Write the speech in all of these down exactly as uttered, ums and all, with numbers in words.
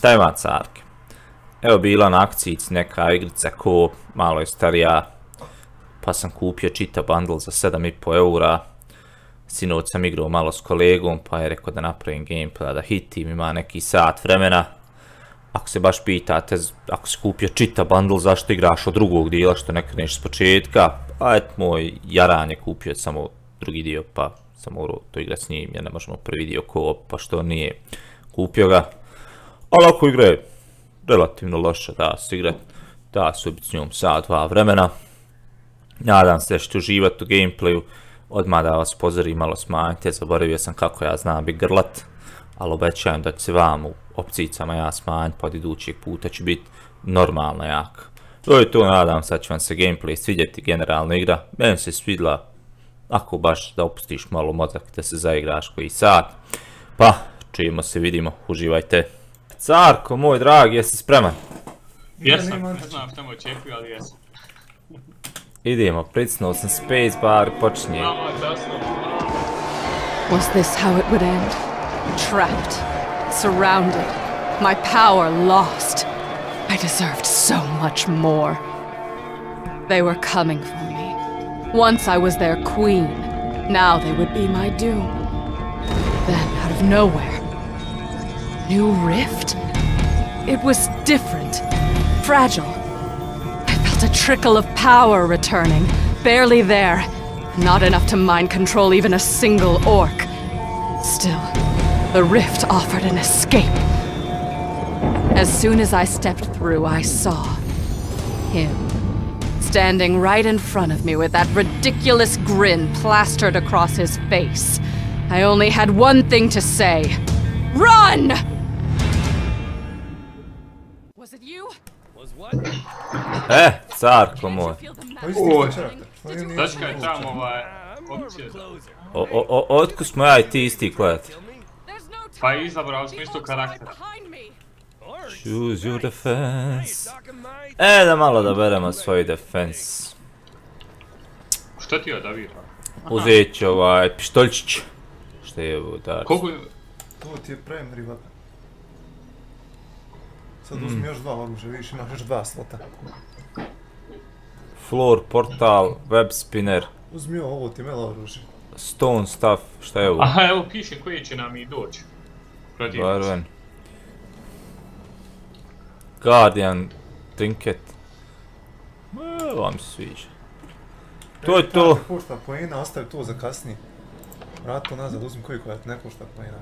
Šta ima carke? Evo bila na akcijici neka igrica ko malo je starija, pa sam kupio čitav bundle za sedam i po eura. Sinoć sam igrao malo s kolegom, pa je rekao da napravim gameplay, da hitim, ima neki sat vremena. Ako se baš pitate, ako si kupio čitav bundle, zašto igraš od drugog dijela, što ne kreneš s početka? A et moj Jaran je kupio samo drugi dio, pa sam morao to igrat s njim, jer ne možemo prvi dio co-op, pa što nije kupio ga. Ali ako igra je relativno loša, da se igrat, da se ubiti s njom sat, dva vremena. Nadam se da ćete uživati u gameplayu, odmah da vas pozorim, malo smanjite, zaboravio sam kako ja znam biti grlat, ali obećajem da će se vam u opcijicama ja smanjiti, pa od idućeg puta će biti normalno jak. To je to, nadam se da će vam se gameplay svidjeti, generalna igra, meni se svidla, ako baš da opustiš malo mozak, da se zaigraš koji sat, pa čujemo se, vidimo, uživajte. Carko, moj dragi, jesi spreman? Jesam, ne znam što me očekuju, ali jesam. Idemo, pricnuo sam spacebar, počinje. Was this how it would end? Trapped, surrounded, my power lost. I deserved so much more. They were coming for me. Once I was their queen, now they would be my doom. Then, out of nowhere, new rift? It was different, fragile. I felt a trickle of power returning, barely there. Not enough to mind control even a single orc. Still, the rift offered an escape. As soon as I stepped through, I saw him, standing right in front of me with that ridiculous grin plastered across his face. I only had one thing to say. Run! Was it you? Was what? Eh, carko moj. Oj, dačka je tamo ovaj opcija. O, o, o, otkud smo ja i ti isti klet? Pa izabrali smo isto karaktera. Choose your defense. E, da malo da beremo svoj defense. Što ti je odavira? Uzet ću ovaj pištoljčić. Što je ovo dar? Koliko je? To ti je primary weapon. Sad uzmi još dva oružja, vidiš imaš još dva slota. Floor, portal, web spinner. Uzmi ovo, ti je melo oružje. Stone stuff, šta je ovo? Aha, evo piše koji će nam i doći. Barven. Guardian, trinket. Eee, vam se sviđa. To je to. Ne košta poena, ostavi to za kasnije. Vrati to nazad, uzmi koji koja ne košta poena.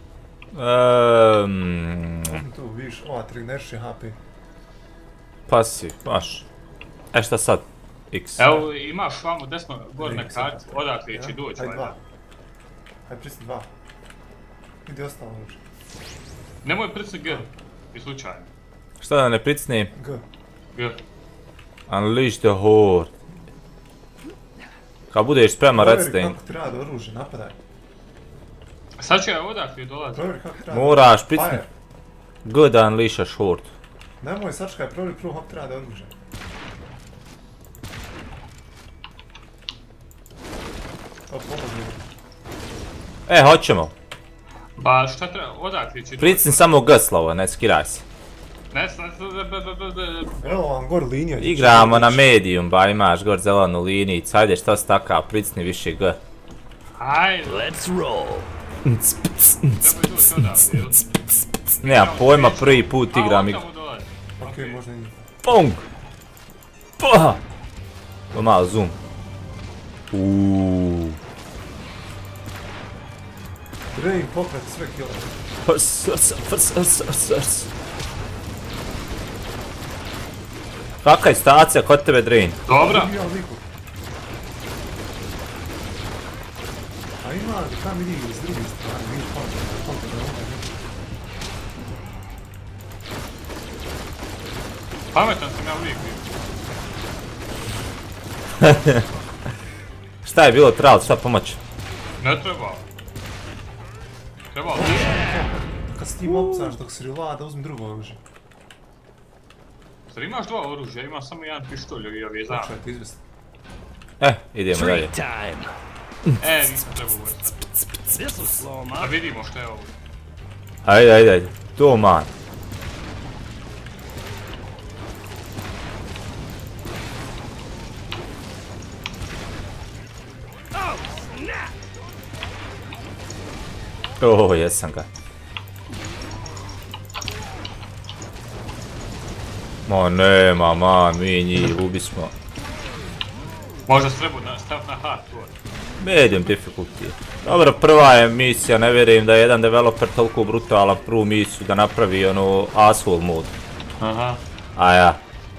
Eee... Uzmi tu, vidiš, ova tri nerši H P. Pasiv, baš. E šta sad? X. Evo imaš vamo desno gore na karti, odakle će doći. Hajde dva. Hajde prisni dva. Idi ostalo oružje. Nemoj pricni G, i slučajno. Šta da ne pricnim? G. G. Unleash the horde. Kad budeš spreman, recite im. Provjeri kako ti radi oružje, napadaj. Sad ću ja odakle dolazi. Provjeri kako ti radi. Moraš pricni. G da unleashaš horde. Nemoj, sačekaj, provjeri prvo kako ti radi oružje. O, pomozi. E, hoćemo. Pa šta treba, odakle će doći? Pricni samo G, Slavo, ne skiraj se. Ne, sad, Evo vam gor linija. Igramo na medium, ba imaš gor zelenu linijicu, ajde šta si takav, pricni više G. Ajde. Let's roll. Nemoj doći odakle, jel? Nemam pojma, prvi put igram igru. Okej, možda nije. Pong! Pa! To malo zoom. Uuuu. Drain pokret sve killove. Hrs, hrs, hrs, hrs, hrs, hrs. Kakva je stacija kod tebe, Drain? Dobra. Ubijao liku. A ima, tam vidi iz druge strane, vidiš kontra, kontra da ovdje. Pametan sam ja uvijek bio. Šta je bilo, trebalo, šta pomoći? Ne trebao. Trebao ti. Kad s tim opcaš dok si reloada, uzmi drugo oružje. Sad imaš dva oružja, ima samo jedan pištolj i ovi znam. Počaj ti izvesti. E, idemo dalje. Treat time. E, nisam trebao uvesti. This'll slow 'em Da up. vidimo što je ovo. Ajde, ajde, ajde. To man. O, jesam ga. Ma nema, ma, mi njih ubismo. Možda se treba staviti na hardcore. Medium difficulty. Dobro, prva je misija, ne vjerujem da je jedan developer toliko brutalan prvu misiju da napravi onu asshole mod. Aha. A ja.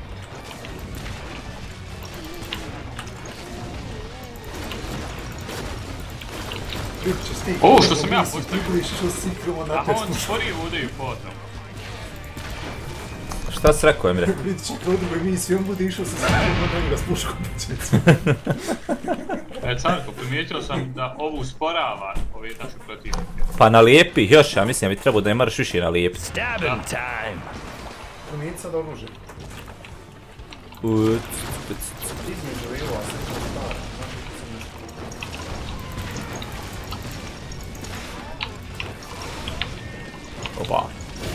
O, što sam ja postavio. A on sporije udaju potom. Šta si rekao, Emre? Vidit će kroz drugoj misiji, on bude išao sa sikrom na njega s puškom. E, Carko, primijetio sam da ovo usporava ove naše protivnike. Pa nalijepi još, ja mislim da bi trebao da je moraš više nalijepiti. Stabbing time. Primijeti sad oružje. Uuu. Između je ova se to stara. Oba.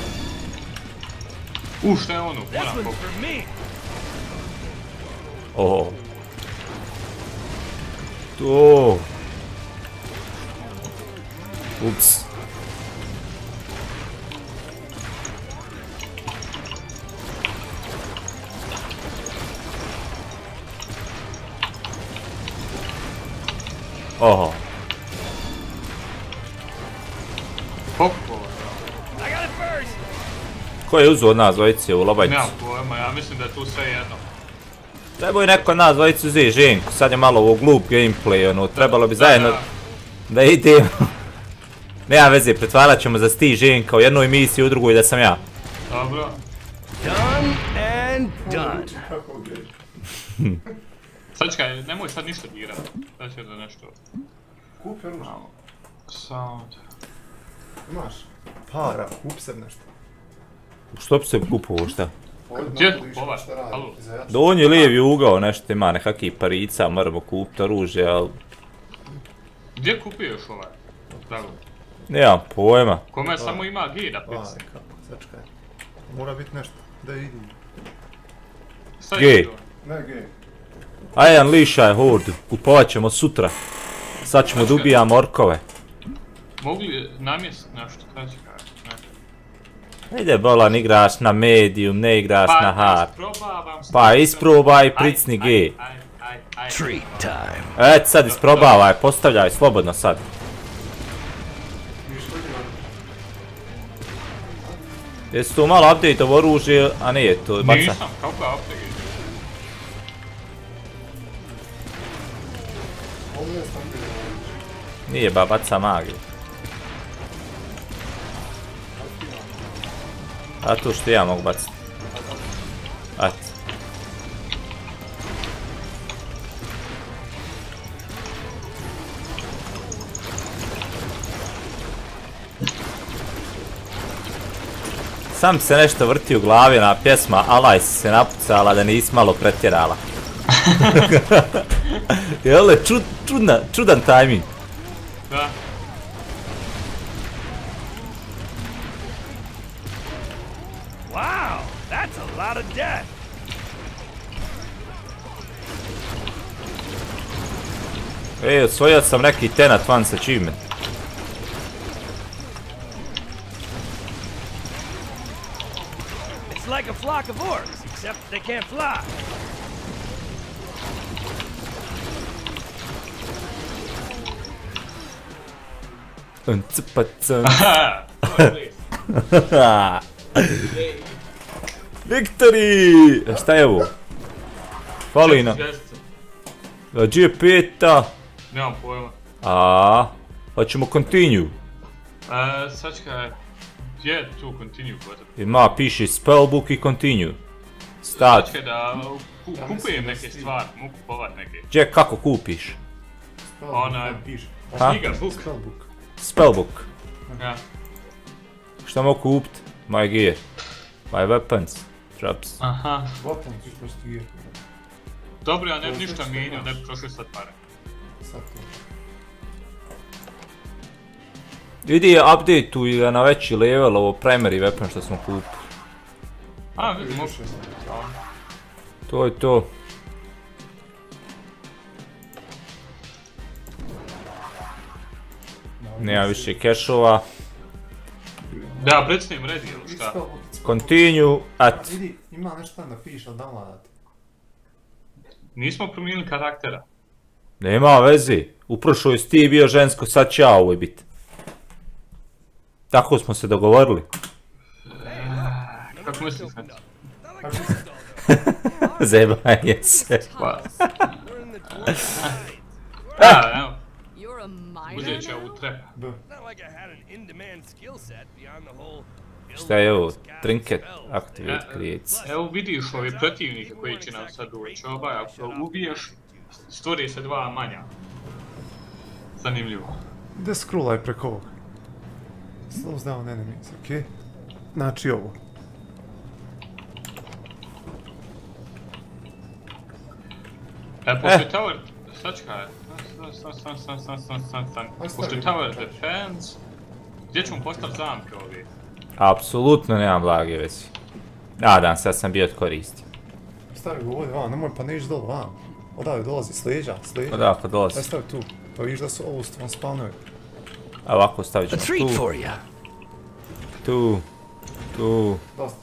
U, šta je ono? This one's for me. Oh. To. Ups. Oho. Popova. I got it first. Ko je uzeo od nas dvojice u lobajcu? Nemam pojma, ja mislim da je tu sve jedno. Trebao je neko od nas dvojicu uzeti ženku, sad je malo ovo glup gameplay, ono, trebalo bi zajedno da idemo. Nema veze, pretvarat ćemo za sti ženka u jednoj misiji, u drugoj da sam ja. Dobro. Done and done. Sad čekaj, nemoj sad ništa dirati. Sad će da nešto... Kupi oružje. Sound. Imaš para, kupi se nešto. Što bi se kupovao, šta? Gdje kupovat? Halo? Donji lijevi ugao nešto ima, nekakvih parica, moramo kupiti oružje, ali... Gdje kupuješ ovaj? Pravo. Nemam pojma. Kome samo ima G da pisa. Aj, kako, sačekaj. Mora biti nešto, da idu. Sad G. je to. Ne, G. Aj, unleashaj hordu, kupovat ćemo sutra. Sad ćemo da ubijamo orkove. Mogu li namjestiti nešto? Sad ću kaj. Ide bolan, igraš na medium, ne igraš na hard. isprobavam se. Pa isprobaj i pricni G. Aj, aj, aj, aj. Treat time. Et sad isprobavaj, postavljaj slobodno sad. Jesi tu malo update-ov oružje, a nije to baca? Nisam, kako je update? Nije ba, baca magiju. A to što ja mogu baciti. At. Sam se nešto vrti u glavi na pjesma, Alaj si se napucala da nisi malo pretjerala. Jel' čud, čudna, čudan tajming. Da. Wow, that's a lot of death. Ej, osvojio sam neki Tenant Once achievement. It's like a flock of orcs, except they can't fly. Haha, to je bliz. Victory! Šta je ovo? Fali nam. Gdje je peta? Nemam pojma. A, pa ćemo continue. E, sad čekaj, gdje je tu continue gotovo? Ima, piše spellbook i continue. Start. Sad čekaj da ku, kupujem neke stvari, mogu kupovat neke. Gdje, kako kupiš? Onaj, Ha? knjiga, book. Spellbook. Spellbook. Ja. Šta mogu kupit? My gear. My weapons. Traps. Aha. Bottom, ti što stije. Dobro, ja ne bi ništa mijenio, ne bi trošio sad pare. Sad to. Idi update-uj ga na veći level, ovo primary weapon što smo kupili. A, vidim, mogu. To je to. Nema više kešova. Da, predstavim ready ili šta? Continue at... Vidi, ima nešto tam da piše, ali downloadati. Nismo promijenili karaktera. Nema vezi. U prošloj si ti bio žensko, sad će ja ovoj biti. Tako smo se dogovorili. Kako misliš sad? Zebanje se. Da, evo. Uzet ću ovu trepa. Šta je ovo? Trinket activate creates. Evo vidiš ove protivnike koji će nam sad doći. Obaj, ako ubiješ, stvori se dva manja. Zanimljivo. Gdje scrollaj preko ovog? Slows down enemies, okej? Znači ovo. E, pošto tower... Sačkaj. Stan, stan, stan, stan, stan, stan, stan. Pošto tower defense... Gdje ćemo postaviti zamke ovdje? Apsolutno nemam blage vezi. Nadam se da sam bio od koristi. Stavi ga ovdje van, nemoj pa ne ići dole van. Odavde dolazi, s leđa, s leđa. Odakle dolazi? Aj stavi tu, pa vidiš da su ovo vam spawnovi. A ovako stavit ćemo tu. Tu. Tu. Dosta.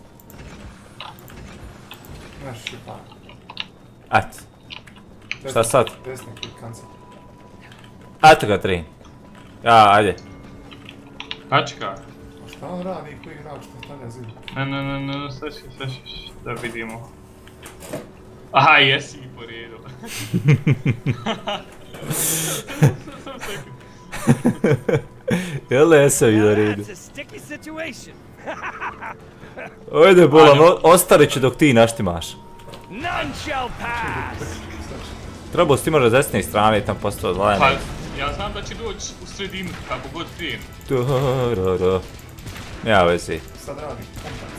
Neš šipan. At. Šta sad? Desni klik cancel. Eto ga tri. Ja, ajde. Sačkaj. Šta on radi, koji igrač što stavlja zid? Ne, ne, ne, ne, sveći, sveći, da vidimo. Aha, jesi i po redu. Jel' jesam i do redu? Ajde bolan, ostarit ću dok ti naštimaš. Trebao si ti možda s desne strane i tam postao odvajanje. Pa, ja znam da će doći u sredinu, kako god krijem. Tarara. Ja vezi. Sad radi, kontakt.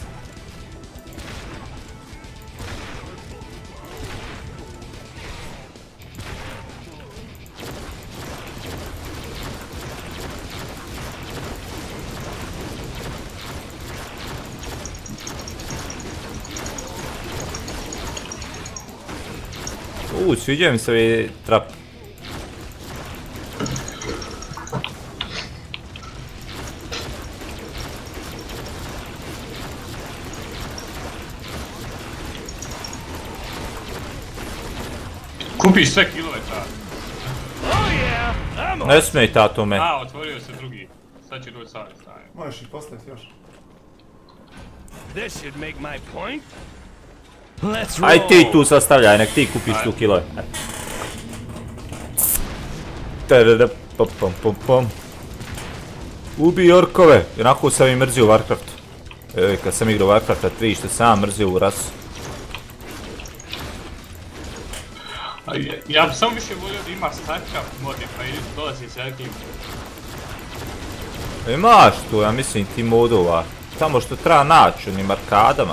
Uuu, sviđa mi se ovi trap. Kupiš sve kilove ta. Ne smej tato me. A, otvorio se drugi. Sad će doći savjet strane. Možeš ih postaviti još. Aj ti tu sastavljaj, nek ti kupiš tu kilove. Tarara, pom pom pom pom. Ubi orkove, onako sam i mrzio u Warcraftu. Evo, kad sam igrao Warcrafta tri, što sam mrzio u rasu. Ja bi samo više volio da ima StarCraft modi, pa i dolazi s Erglim. Imaš tu, ja mislim, ti modova. Samo što treba naći onim arkadama.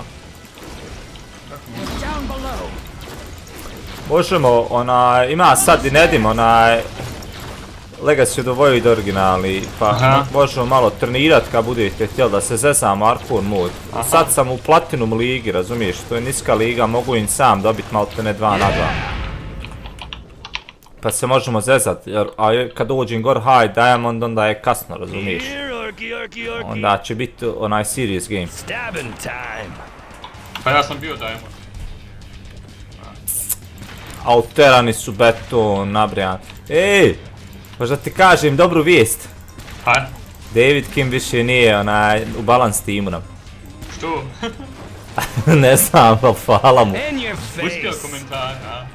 Možemo, onaj, ima sad i Nedim, onaj... Legacy od Void originalni, pa možemo malo trenirat kad budete htjeli da se zezamo Arcane mod. Sad sam u Platinum ligi, razumiješ, to je niska liga, mogu im sam dobit malo te ne dva na dva. Pa se možemo zezat, jer kad uđem gor High Diamond onda je kasno, razumiješ. Onda će biti onaj serious game. Pa ja sam bio Diamond. Alterani su beton, nabrijan. Ej! Možda ti kažem dobru vijest. Hajde. David Kim više nije onaj u balance timu nam. Što? Ne znam, pa hvala mu. Uspio komentar, a?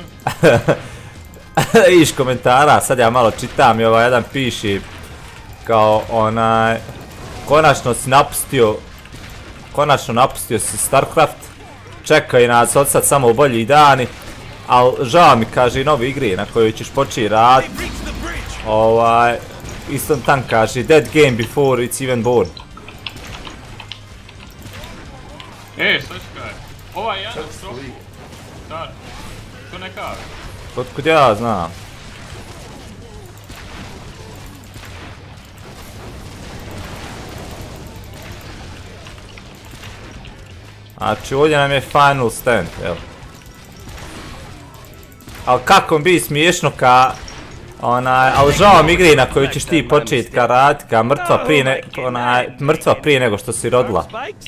Iš komentara, sad ja malo čitam i ovaj jedan piši kao onaj... Konačno si napustio... Konačno napustio si StarCraft. Čekaj nas od sad samo bolji dani. Al žao mi, kaže, i novi igri na kojoj ćeš početi radit. Ovaj... Istom tam kaže, dead game before it's even born. E, sačekaj. Ovaj jedan strofu. Dar. To ne kaže. Otkud ja znam. Znači ovdje nam je final stand, jel? Ali kako bi smiješno ka Onaj, ali žao mi igri na koju ćeš ti početi karatika, mrtva prije, ne, onaj, mrtva prije nego što si rodila.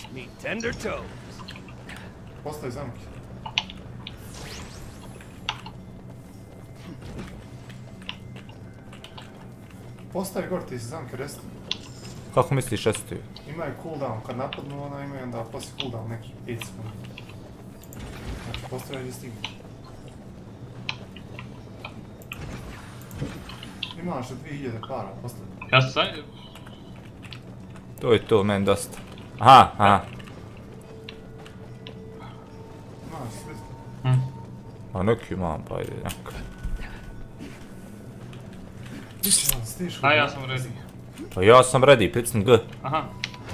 Postavi zamke. Postavi gore ti si zamke restu. Kako misliš restuju? Imaju cooldown, kad napadnu ona imaju onda poslije cooldown neki pet sekundi. Znači postavi gdje stigne. Imaš dvije hiljade para, postavi. Ja sam sad... To je to, meni dosta. Aha, aha. Imaš sve. A neki imam, pa ajde, neka. A ja sam ready. Pa ja sam ready, pricni G. Aha.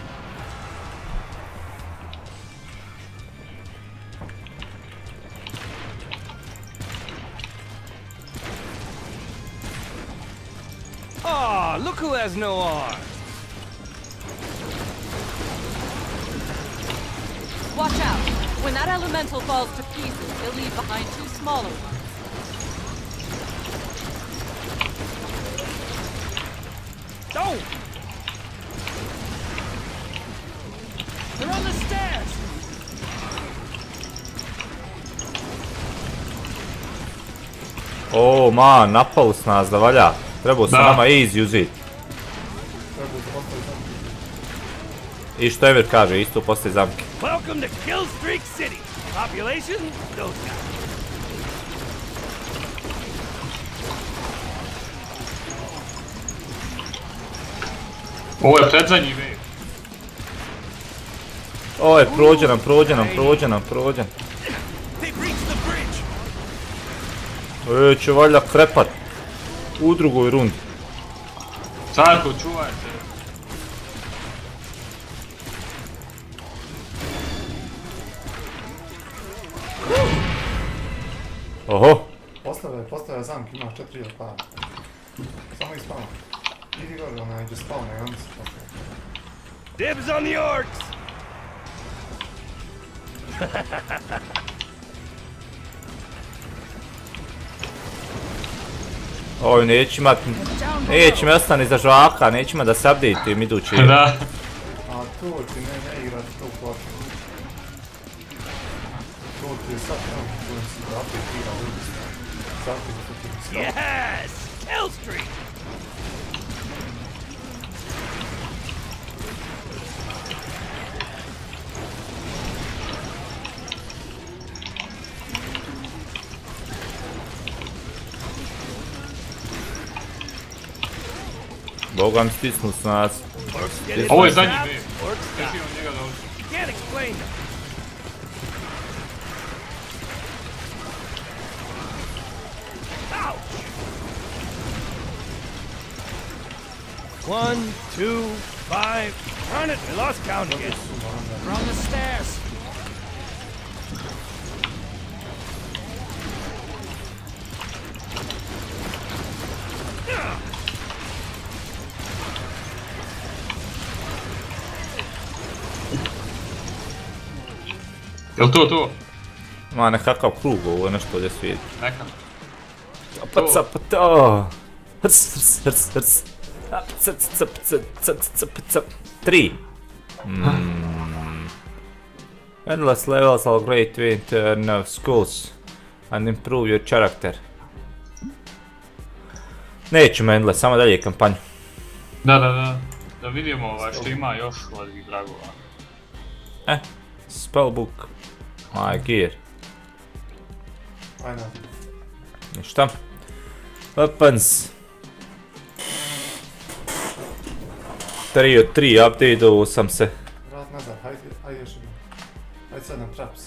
Oh, look who has no arm. Watch out! When that elemental falls to pieces, he'll leave behind two smaller ones. Don't! They're on the stairs! O, man, napali s nas da valja. Trebao sam nama easy uzit. I što Emir kaže, isto postoji zamke. Welcome to Killstreak City. Population? Those guys. Ovo je predzadnji wave. Ovo je, prođe nam, prođe nam, prođe nam, prođe. E, će valjda krepat. U drugoj rundi. Carko, čuvaj se. Oho. Postavljaj, postavljaj zamke, imaš četiri hiljade para. Samo ih spavno. Idi gore, onaj, gdje spavno i onda se postavljaj. Dibs on the orcs! Oj, neće imat, neće me ostani za žvaka, neće ima da se update-ujem idući. Da. A to ti ne, ne igrati to plaću. To ti je sad tamo kojem si da update igra ljudi strane. Zato što ti mi skao. Yes! Killstreak! Boga mi stisnu s nas. Ovo je zadnji wave. Nećemo njega da uči. Can't explain them. Ouch! One, two, five. Darn it, I lost count again. We're on the stairs. Jel to to? Ma nekakav krug, ovo je nešto ovdje svijeti. Neka. Pa cap, to. Hrc, hrc, hrc, hrc. Cap, cap, cap, cap, cap, cap. Tri. Endless levels are great way to learn skills and improve your character. Nećemo endless, samo dalje kampanju. Da, da, da. Da vidimo ovaj što ima još ovih dragova. Eh, spellbook. My gear. Ajde. Ništa. Weapons. tri od tri, update-ovo sam se. Vrat nazad, hajde, hajde još jednom. Hajde sad na traps.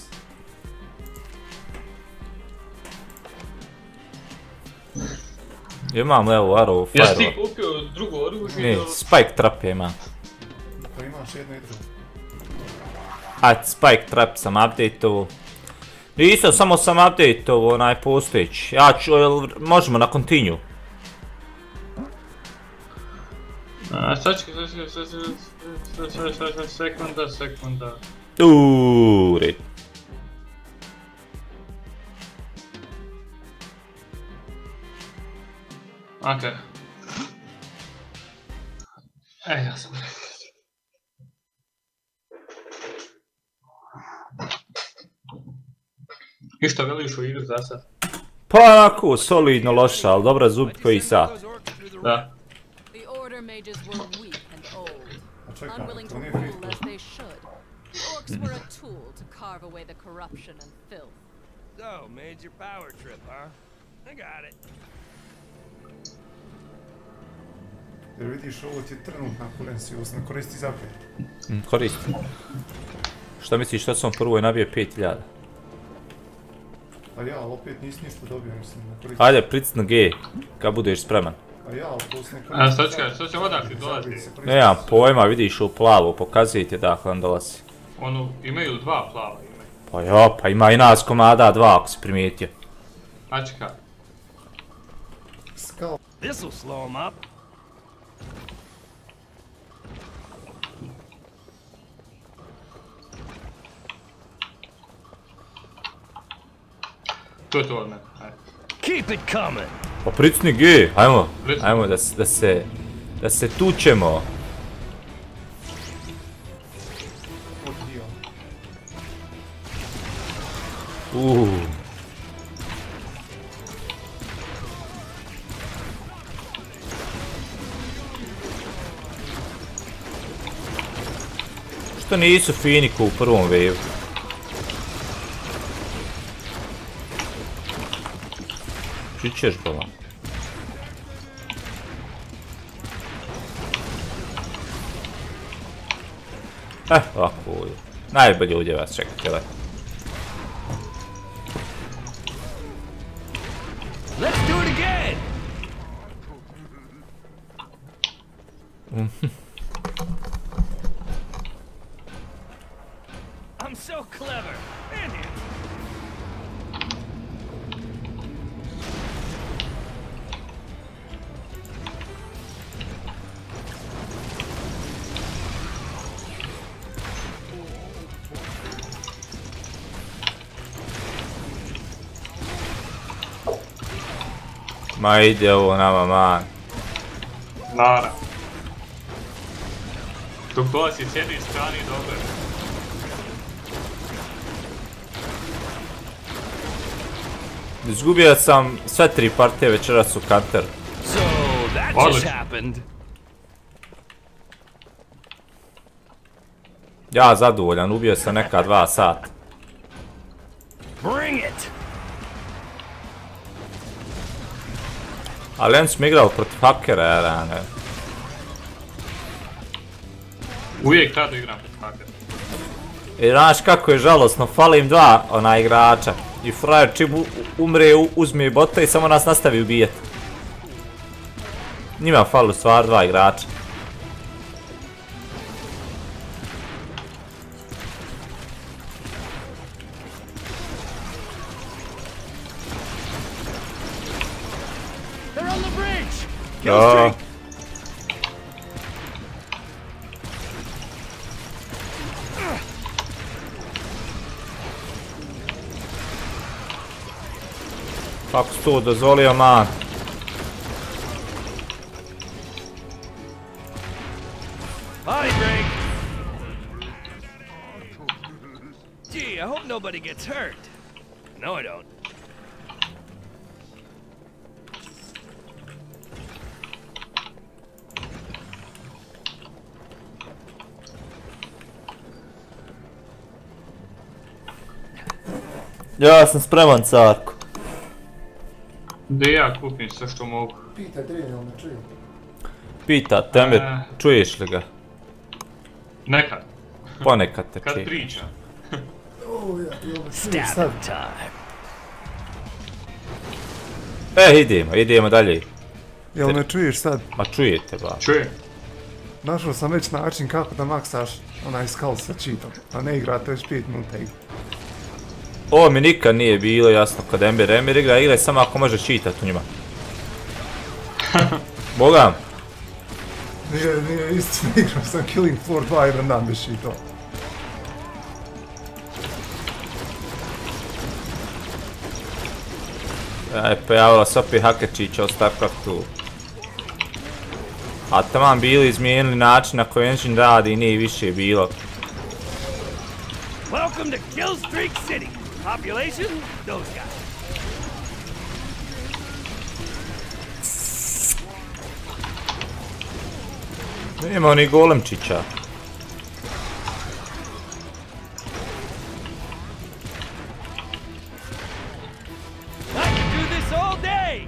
Imam level arrow, fire. Jesi ti kupio drugo oružje? Ne, spike trap je imam. Pa imaš jedno i drugo. A spike trap sam update-ovo. Isto, samo sam update-ovo onaj postojeći. Ja ću, možemo na continue. Sad ću, sekunda, sekunda. Uuuu, red. te. E, ja sam. I što veliš u igru za sad? Pa onako, solidno loša, ali dobra zub koji sat. Da. The Order mages were weak and old, A čekaj, unwilling to to nije rule Fifth as they should. The orcs were a tool to carve away the corruption and filth. So, made your power trip, huh? I got it. Jer vidiš, ovo ti je trenutna kurencijus, ne koristi zapet. Mm, koristi. Šta misliš, što sam prvo je nabije pet hiljada? A ja, ali opet nisi ništa dobio, mislim, ne koristi. Ajde, pricni G, kad budeš spreman. A ja, ali to se ne koristi. A sad će, sad će odakle dolazi? Nemam pojma, vidiš u plavu, pokazuje ti dakle on dolazi. Ono, imaju dva plava, imaju. Pa ja, pa ima i nas komada dva ako si primijetio. A čekaj. Skal. This'll slow him up. To je to od mene, ajde. Keep it coming. Pa pricni G, ajmo, Pricni. ajmo da, se- da se, da se tučemo. Odbio. Uuu. Što nisu fini ko u prvom vevu? Čićeš bolan. Eh, ovako ovdje. Najbolje ovdje vas čekati, ovaj. Let's do it again. I'm so clever. Man, you- Ma ide ovo nama, man. Nara. Dok dolazi s jedne strane i dobro. Izgubio sam sve tri partije večeras u Counter. So that Odlično. just happened. Ja zadovoljan, ubio sam neka dva sata. Bring it. Ali on smo igrali protiv hakera, jer ne. Uvijek tada igram protiv hakera. I znaš kako je žalosno, fali im dva ona igrača. I frajer čim u- umre, u- uzme bota i samo nas nastavi ubijeti. Njima fali stvar dva igrača. They're on the bridge. Ja. Killstreak. Kako si to dozvolio, man? Body break. Gee, I hope nobody gets hurt. No, I don't. Ja sam spreman, carko. Da i ja kupim sve što mogu. Pitaj Drenja, on ne čuje. Pita tebe, E. čuješ li ga? Nekad, Ponekad te kad čuje. pričam. O, ja, jel me čuješ sad? Stabbing time. E, idemo, idemo dalje. Jel me čuješ sad? Ma čujete, ba. Čujem. Našao sam već način kako da maksaš onaj skal sa cheatom, a ne igrate već pet minuta igru. Ovo mi nikad nije bilo jasno kad Ember Ember igra, igra samo ako može cheatat u njima. Bogam. Nije, nije istina, igrao sam Killing Floor dva jedan dan bez cheatova. E, pojavila se opet hakerčića od StarCraftu. A taman bili izmijenili način na koji engine radi i nije više bilo. Welcome to Killstreak City. Population, those guys. Nema ni golemčića. I can do this all day.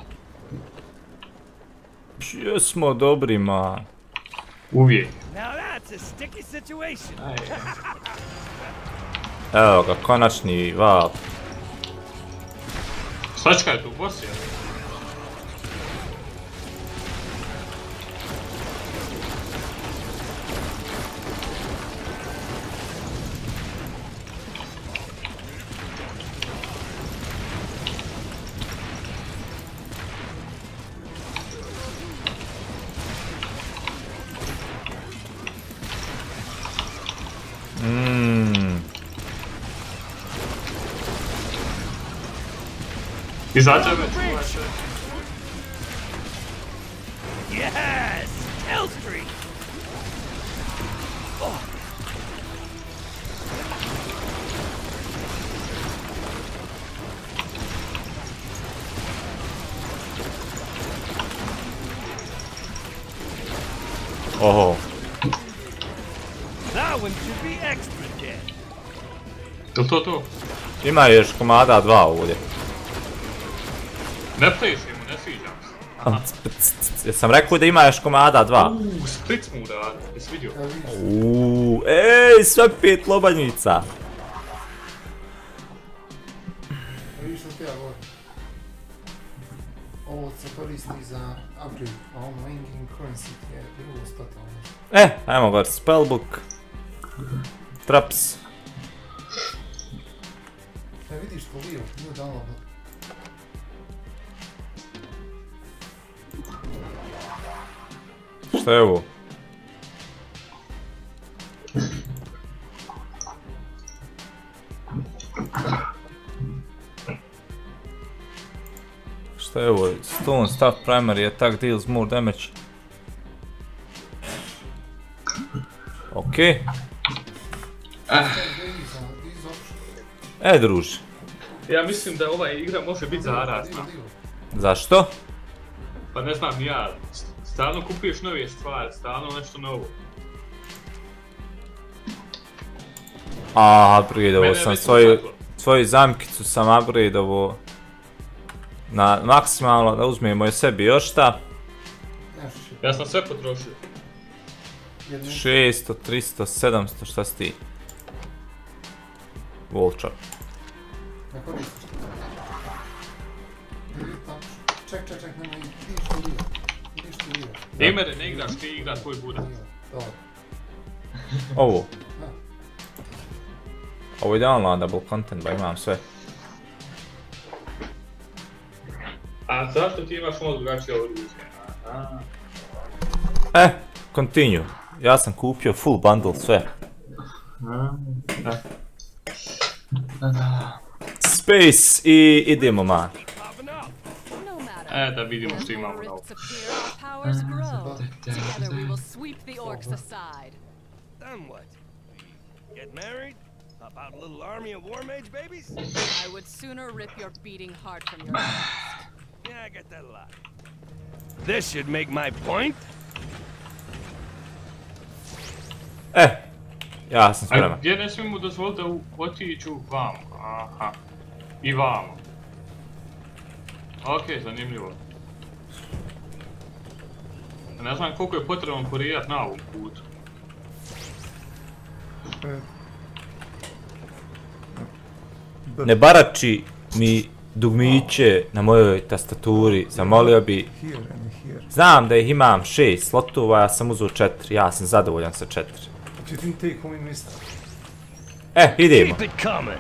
Jesmo dobri, man. Uvijek. Now that's a sticky situation. Aj. Evo ga, konačni val. Sačka je tu, boss je. Mmm. Iza tebe čuvaj se. Yes, Killstreak. Oho. That one should be extra dead. Jel to to? Ima još komada dva ovdje. Ne pleši mu, ne sviđam se. Jesam rekao da ima još komada dva. Uuu, split smo uradili, jesi vidio? Uuu, ej, sve pet lobanjica. Vidiš što ti ja govorim? Ovo se koristi za upgrade, a ono linking currency je drugo totalno. E, ajmo gore, spellbook. Traps. E, vidiš to lijevo, nije download. Šta je ovo? Šta je ovo? Stone staff primary attack deals more damage. Okej. E, druže. Ja mislim da ova igra može biti zarazna. Zašto? Pa ne znam ni ja. Stalno kupuješ nove stvari, stalno nešto novo. A, upgradeovo Mene sam već svoju, tako. svoju zamkicu sam upgradeovo na maksimalno da uzmemo je sebi još šta. Ja sam sve potrošio. šesto, tristo, sedamsto, šta si ti? Vulture. Ne koristiš to. Ček, ček, ček, nemoj, vidiš to lijevo. Vidiš to lijevo. Gamere, ne igraš, ti igra tvoj budak. Dobro. Ovo. Ovo je downloadable content, ba imam sve. A zašto ti imaš malo drugačije oružje? A, E, continue. Ja sam kupio full bundle sve. da. Space i idemo, man. Popping up. No matter. E, da vidimo što When imamo more novo. rifts appear, our powers grow. Together we will sweep the orcs aside. Then what? Get married? Pop out a little army of war mage babies? I would sooner rip your beating heart from your chest. Yeah, I get that a lot. This should make my point. E, ja sam A spreman. gdje ne smijemo dozvoliti da u- otiću vamo? Aha. I vamo. Okej, zanimljivo. Ne znam koliko je potrebno porijat na ovom putu. Ne barači mi dugmiće na mojoj tastaturi, zamolio bi. Here and here. Znam da ih imam šest slotova, ja sam uzeo četiri, ja sam zadovoljan sa četiri. But you didn't take home in this. E, idemo. Keep it coming.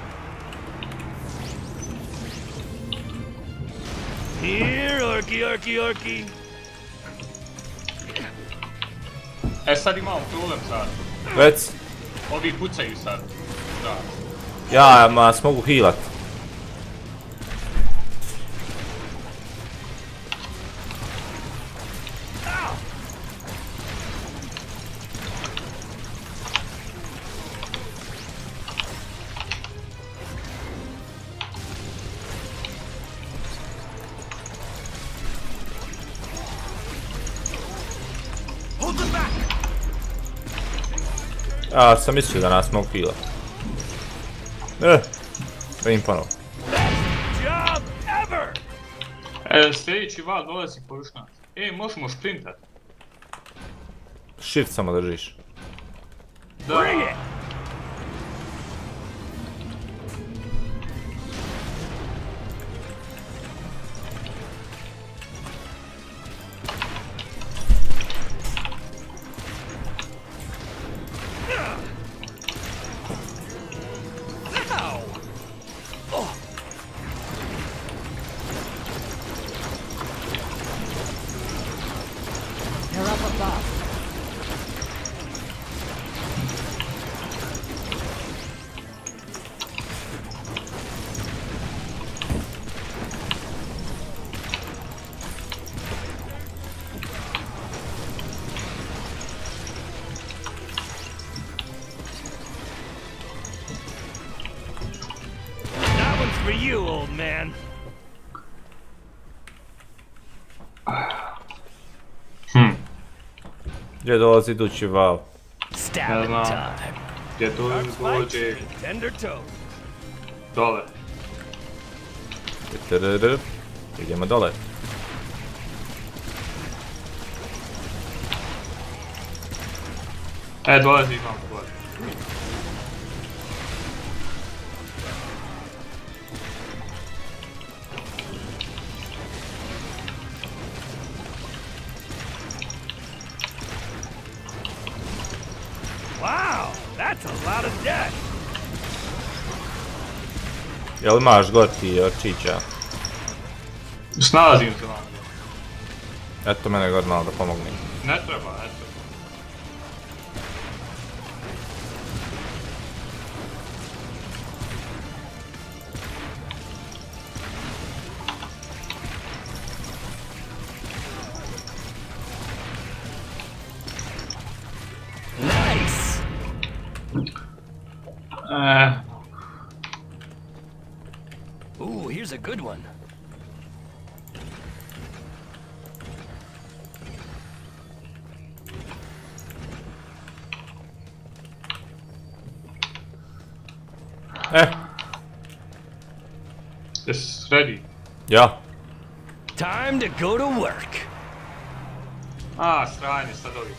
Here, orky, orky, orky. E sad imamo problem sad. Već, Ovi pucaju sad. Da. ja ma s mogu healat. A, sam mislio da nas mogu pila. Eh, da im ponovo. Job ever! E, sljedeći val dolazi poviš nas. E, možemo šprintat. Shift samo držiš. Da. Bring it! You're up above. That one's for you, old man. Gdje dolazi idući val? Stabbing Hello. time. Gdje tu Dark dođe spikes and tender toes. dole. Trrrr. Idemo dole. E, dolazi vam gore. Wow, that's a lot of death. Jel imaš goti orčića? Snalazim se vam. Eto mene god malo da pomognem. Ne treba, ne treba. Nice. E, Ooh, here's a good one. Eh, jes ready. ja. Time to go to work. A, stranje, sad ovdje.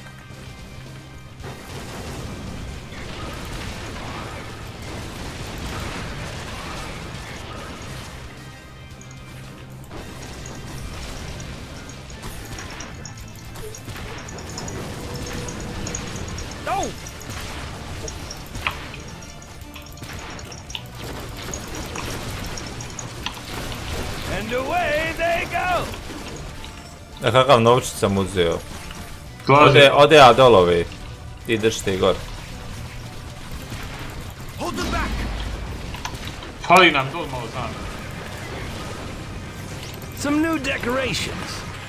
Oh! And away they go. E, kakav novčić sam uzeo. Dolazi. Ode, ode ja dolovi. Ti držite gore. Hold them back. Fali nam dol malo znam. Some new decorations.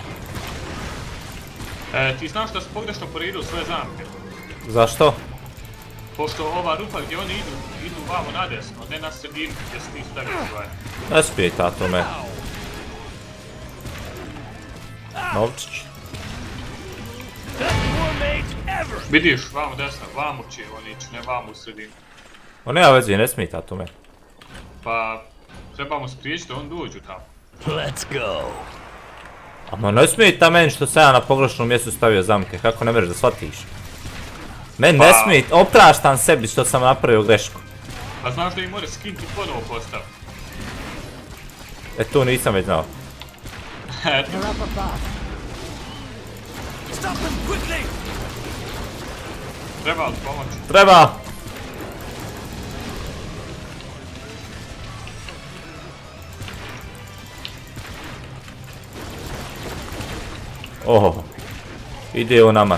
E, ti znaš da su pogrešno poredili svoje zamke. Zašto? Pošto ova rupa gdje oni idu, idu vamo nadesno, ne na sredinu gdje su ti stavili svoje. Ne smije tato me. Novčić. Best war mage ever. Vidiš, vamo desno, vamo će oni ići, ne vamo u sredinu. O nema veze, ne smije tato me. Pa, trebamo spriječiti da on dođu tamo. Let's go. Ama ne smije ta meni što sam ja na pogrešnom mjestu stavio zamke, kako ne možeš da shvatiš? Meni ne Pa- smije, opraštam sebi što sam napravio grešku. A znaš da im mora skin ti ponovo postaviti. E tu nisam već znao. Eto, You're up above. Stop them quickly. treba li pomoći? Treba! Oho. Ide u nama.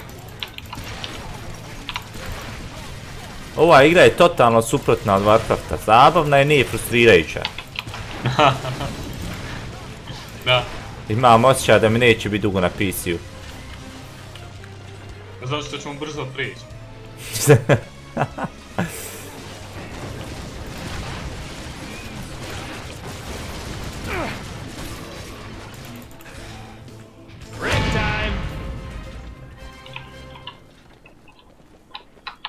Ova igra je totalno suprotna od Warcrafta. Zabavna je, nije frustrirajuća. Da. Imam osjećaj da mi neće biti dugo na P C-u. Zato što ćemo brzo prići. Break time.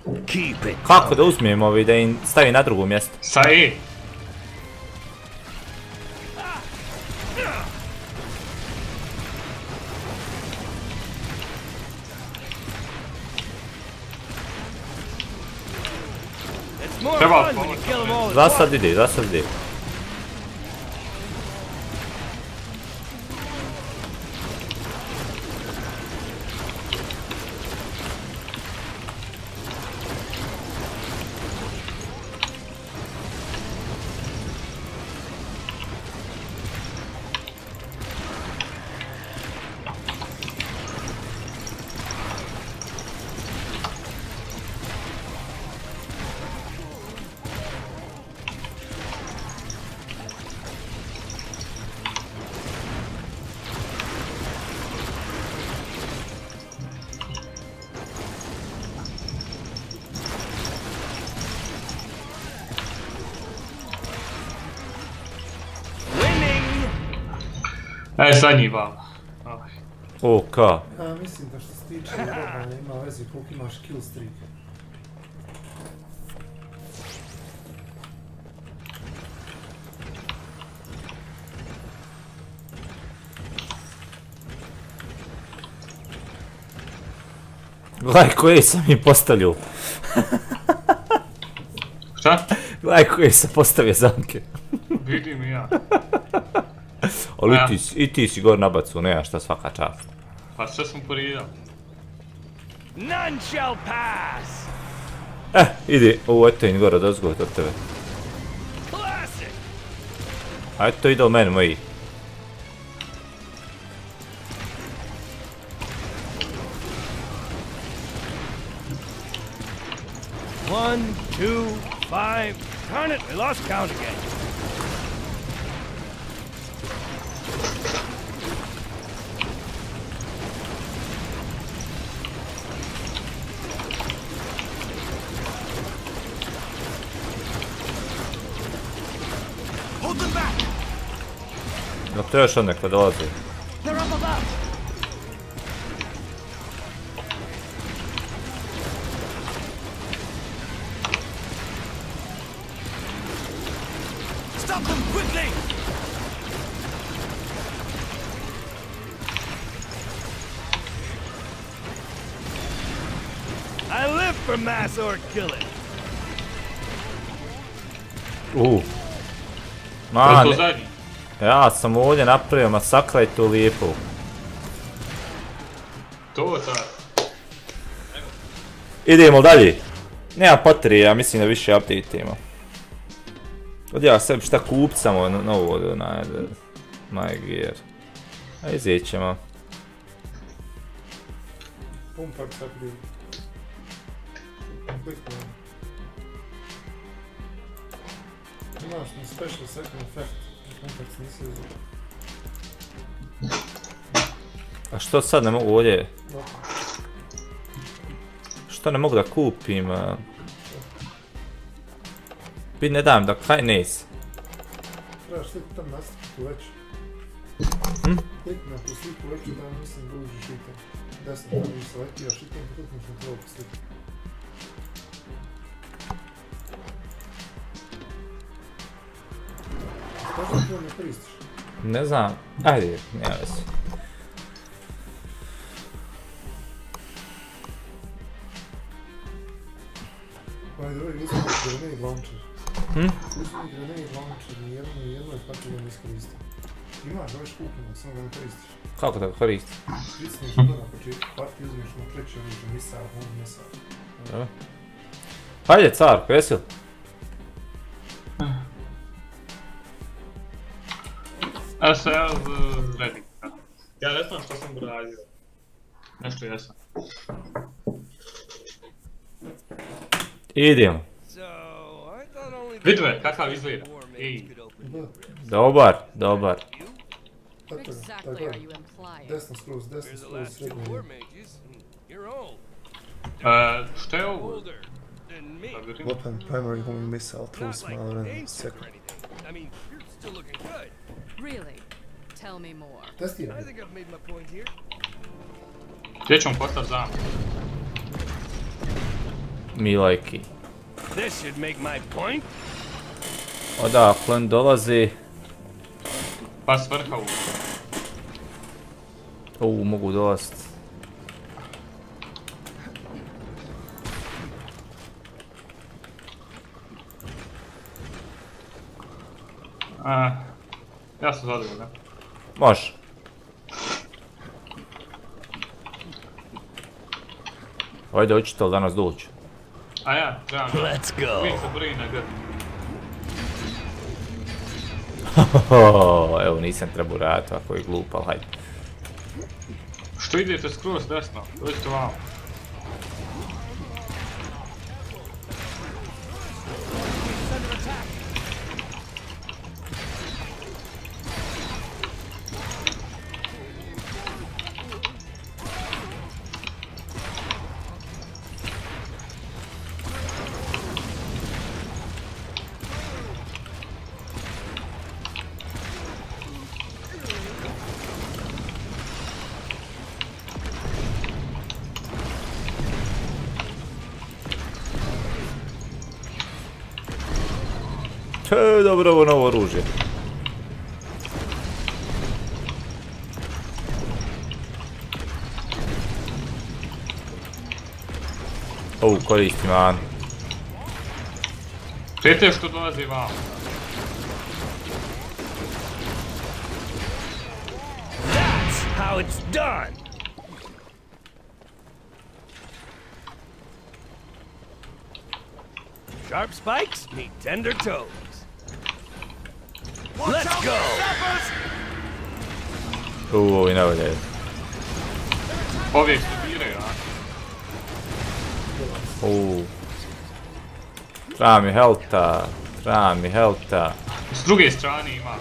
Keep it. Kako da uzmijem ovi da im stavi na drugo mjesto? Sa E. It's more Come on, fun when you kill them all at Za once. sad ide, za sad ide. E, zadnji vam. Aj. O, ka? Ja mislim da što se tiče ovoga ima veze koliko imaš kill streak. Gledaj koje sam im postavljao. Šta? Gledaj koje sam postavio zamke. Vidim i ja. Ali Ja. i ti, si- i ti si gore nabacu, nema šta svaka čast. Pa sve sam poridao. None shall pass. Eh, idi, ovo eto im gore dozgo od tebe. Classic. A eto ide u meni moji. One, two, five. Darn it, we lost count again. Hold them back. No to još od neko dolazi. They're up above. Stop them quickly. I live for mass orc killing. Uh. To Man, je to zadnji. ja sam ovdje napravio masakra i to lijepo. To je sad. Idemo dalje. Nema potrebe, ja mislim da više update ima. Od ja sebi šta kupit samo novo od onaj My Gear. A izjet ćemo. Pumpak sad bi... Bitno. Imaš mi special second effect. Pumpak se nisi uzeo. A što sad ne mogu ovdje? No. Što ne mogu da kupim? a? Bi ne dam da kaj nes. Trebaš ti tam nastaviti tu već. Hm? Klikni na tu sliku veću da mislim da uđi šitem. Desno tamo i selektiraš šitem, klikniš na prvu sliku. Možda ti on ne koristiš. Ne znam. Ajde, nema veze. By the way, uzmi grenade launcher. Hm? Uzmi grenade launcher, nijedno i jedno je kako ga ne iskoristim. Imaš, ovaj škupimo, samo ga ne koristiš. Kako da koristim? Pricniš ono na početku partije, uzmiš na treći oružje, misal, ono misal. Dobro. Hajde, carko, jesi li? A se ja uh, ready. Ja ne znam što sam uradio. Nešto jesam. Idemo. So, I thought only Vidve, kakav izgleda. war Ej. mage could open Da, Dobar, dobar. you. tako What je, exactly tako are je. you implying? Desno skroz, desno Here's the skroz, last two srednje. war mages. and You're old. Uh, što je ovo? Older than me. Da vidim. Weapon, primary homing missile, throw Not small like random ancient or second. anything. I mean, you're still looking good. Really? Tell me more. Testiraj. I think I've made my point here. Gdje ćemo postav zamek? Milajki. This should make my point. Odakle on dolazi? Pa s vrha u. U, mogu dolazit. A, ja sam zadovoljan. Može. Ajde, hoćete li danas doći? A ja, trebam. Let's go. Uvijek se broj na grb. Evo, nisam trebao raditi, ako je glup, ali hajde. Što idete skroz desno? Dođite vamo. E, dobro, ovo novo oružje. O, koristi man. Prijete što dolazi vamo. That's how it's done. Sharp spikes meet tender toes. Let's go! U, ovi ne valjaju. Ovi eksplodiraju, a? U. Treba mi helta, treba mi helta. S druge strane ima.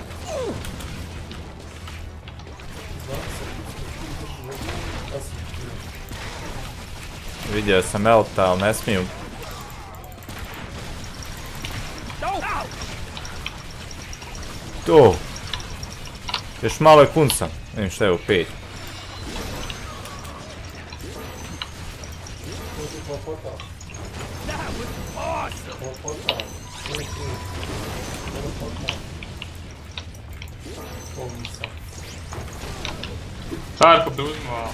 Vidio sam helta, ali ne smiju. To. Još malo je pun sam. Vidim šta je u pet. Tarko preuzimo vamo.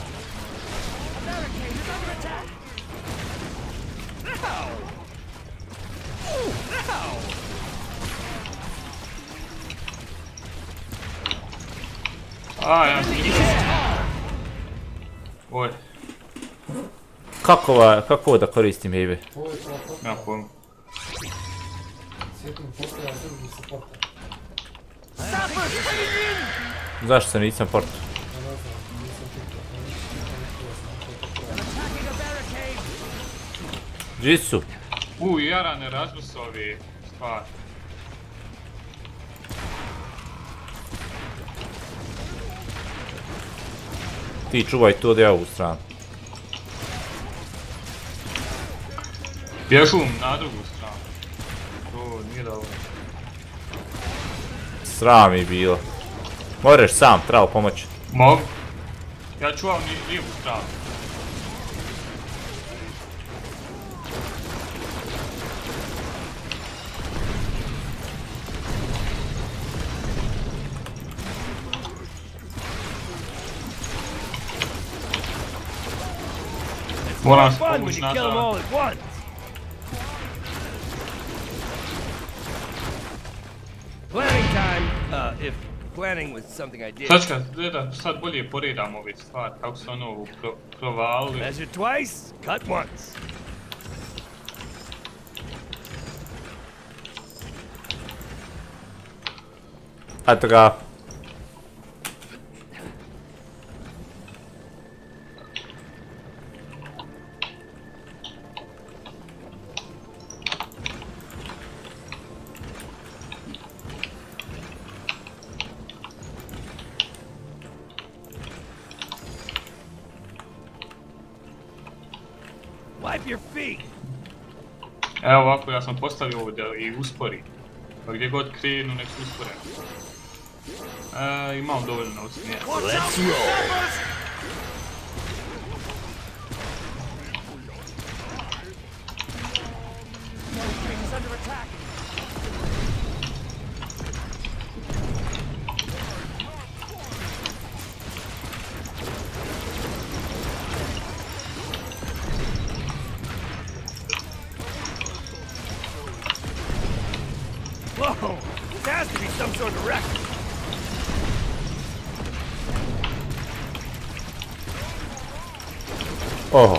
A, ja sam vidio. Oj, Kako ova, kako ovo da koristim, baby? Ovo je tvoja porta. nema pojma. Sjetim postoja drugi se porta. Zašto se nisam portu? Ja ne znam, nisam čitao. Gdje su? U, jarane razbusovi stvar. Ti čuvaj to da ja ovu stranu. Bježu na drugu stranu. To nije dobro. Sram mi bilo. Moraš sam, trebao pomoći. Mogu. Ja čuvam lijevu stranu. Moram se Fun when povući you kill them all nazad. at once. Planning time. Uh, if planning was something I did. Sačka, da sad bolje poredam ove stvari, kako su ono pro, provalili. Measure twice, cut once. Eto ga. Wipe your feet. Evo ovako, ja sam postavio ovo da i uspori. Pa gdje god krenu, nek se uspore. E, imam dovoljno usnije. Let's roll. some sort of record. Oho.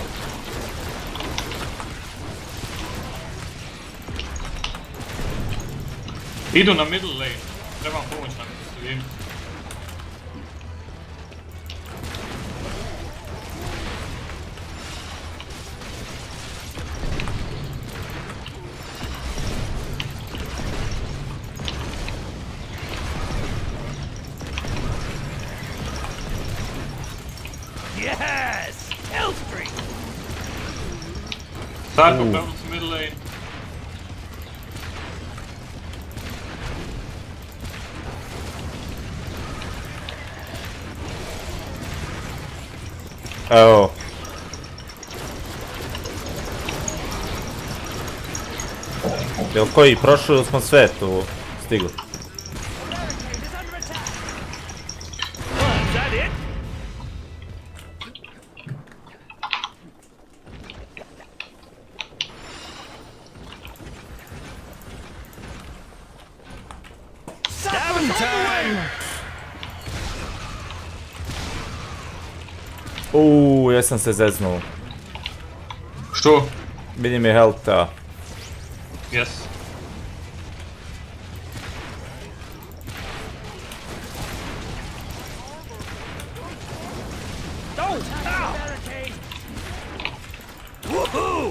Idu na middle lane. Trebam pomoć na sredinu. Yes! Kill streak! Sad popravili su middle lane. Evo. Jel koji prošli ili smo sve tu stigli? Is that it? Stabbing time! Uuu, jesam se zeznuo. Što? Vidim je helta. Yes. Oh! Ow! Woohoo!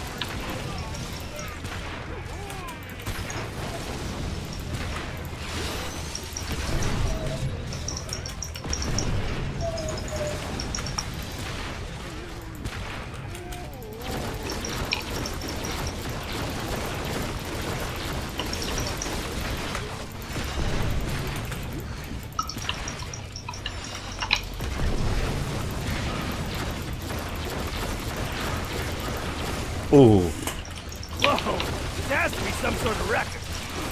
Uuu. Whoa! This has to be some sort of record.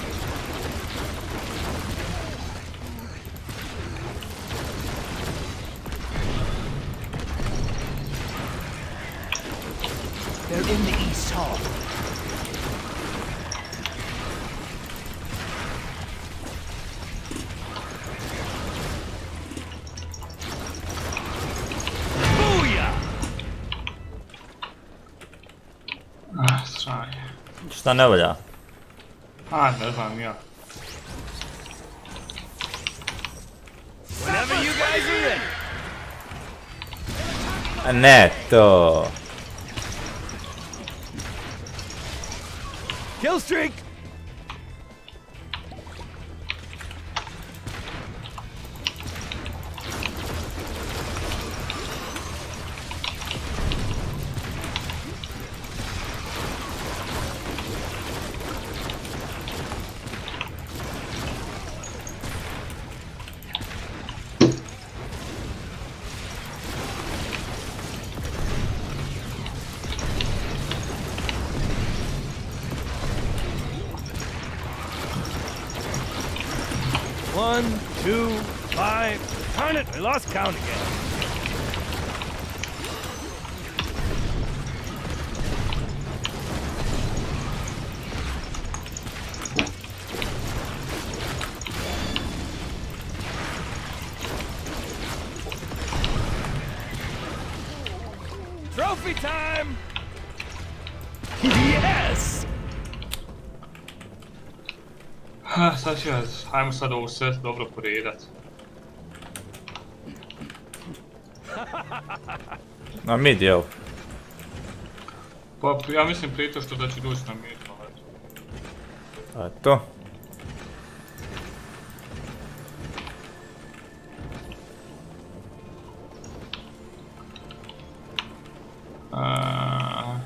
They're in the East Hall. Booyah! Ah, straj. Šta ne valja? Ah, ne znam ja. Whenever you guys are ready. A ne, to. Kill streak! One, two, five. Darn it, I lost count again. Trophy time! Yes! Ha, sad ću ja, ajmo sad ovo sve dobro poredat. Na mid, jel? Pa ja mislim prije to što da će doći na mid, ali eto. A to? A,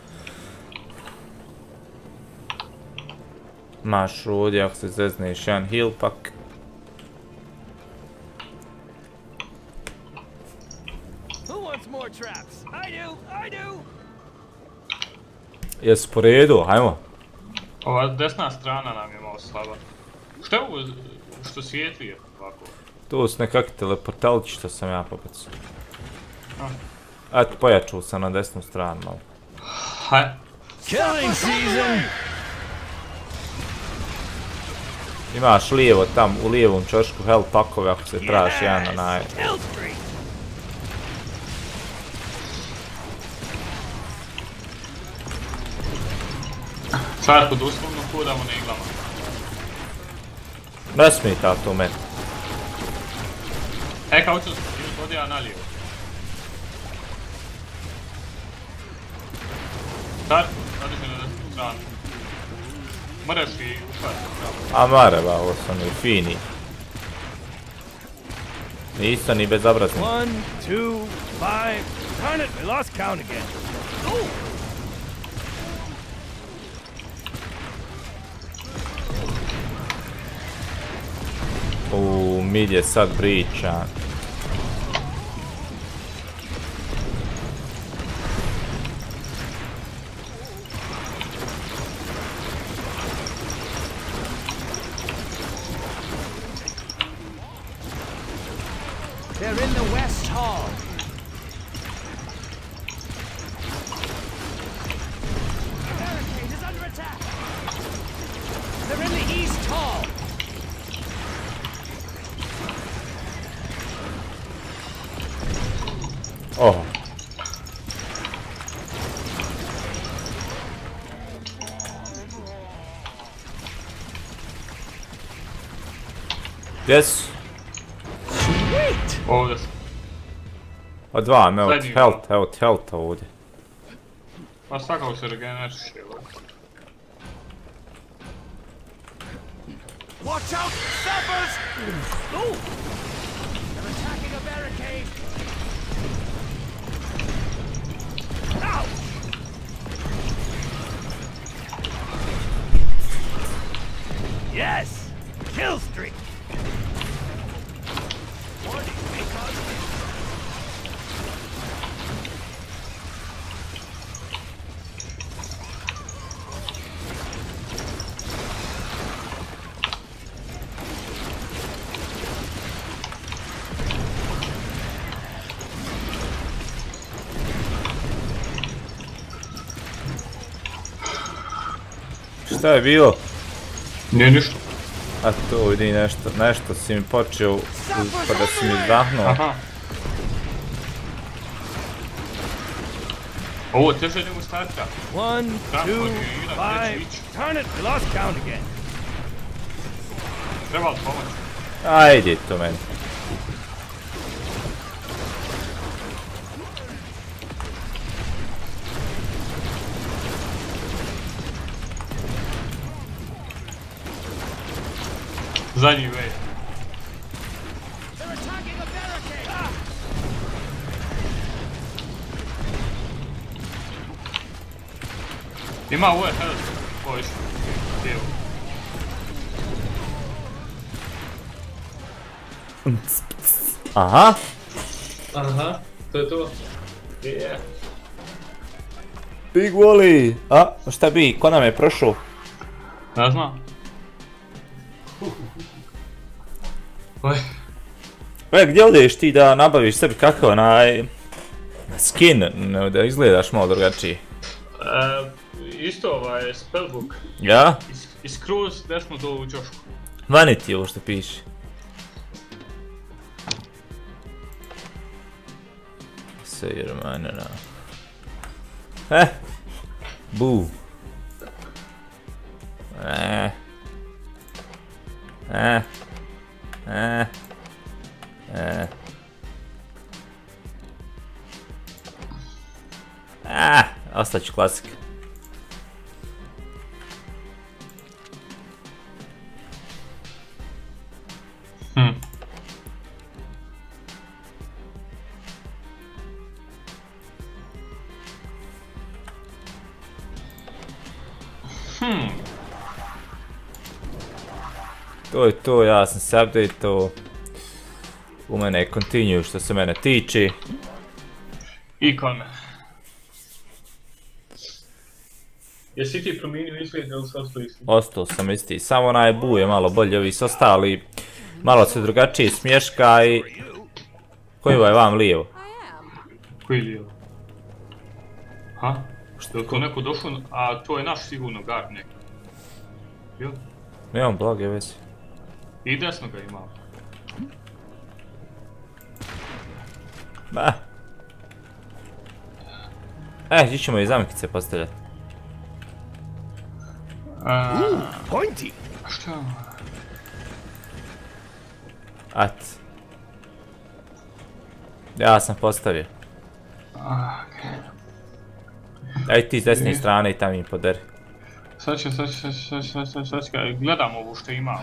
Maš ovdje ako se zezneš jedan heal pak. Who wants more traps? I do, I do! Jesu po redu, hajmo. ova desna strana nam je malo slaba. Što je ovo što svijetli ovako? Tu su nekakvi teleportalići što sam ja pobacio. A. Eto, pojačao sam na desnu stranu malo. Haj. Killing season! Imaš lijevo tam, u lijevom čošku health pakove ako se traži jedan onaj... Sad kod uslovno kudamo na iglama. Ne smita to meni. E, kao ću se vodi ja nalijevo. Sad, radi se na desnu stranu. Moraš i upaditi stranu. A mareva, ovo sam i fini. Nisu ni bezobrazni. One, two, five. Darn it, we lost count again. Ooh. U mid je sad priča. They're in the West Hall. The barricade is under attack. They're in the East Hall. Oh. Yes. Sweet. Ovdje sam. Od dva, me od Zadnji health, evo od health ovdje. Pa svakako se regeneriš. Watch out, sappers! Ooh. They're attacking a barricade. Ow! Yes! Kill streak! Warning, may cause... Šta je bilo? Nije ništa. A to vidi nešto, nešto si mi počeo pa da si mi izdahnuo. Aha. Ovo je teže nego starta. One, two, five. Darn it, we lost count again. Treba li pomoći? Ajde to meni. Zadnji wave. They're attacking a barricade. Ah! Ima ovo je health. Ovo je išlo. Lijevo. Aha. Aha, to je to. Yeah. Big Wally. A, šta bi, ko nam je prošao? Ne znam. Oj. E, gdje odeš ti da nabaviš sebi kakav onaj skin, da izgledaš malo drugačiji? E, isto ovaj spellbook. Ja? Is, iskroz desno dolu u čošku. Vanity je ovo što piše. Say your mind now. Eh! Boo! Eh! Eh! Eh! Eh! Ah! Ostaću klasik. Hmm. Hmm. To je to, ja sam se update-o. U mene je continue što se mene tiče. I kod me. Jesi ti promijenio izgled ili se ostao isti? Ostao sam isti, samo onaj bu je malo bolje, ovi su ostali malo se drugačije smješka i... Koji je vam lijevo? Koji lijevo? Ha? Što je to neko došao, a to je naš sigurno guard neki. Jel? Nemam blage već. I desno ga imam. Ba. E, gdje ćemo i zamkice postavljati. Ooh, pointy. Šta? At. Ja sam postavio. Aj ti s desne strane i tam im poderi. Sad će, sad će, sad će, sad će, sad će, sad će, gledam ovu što imam.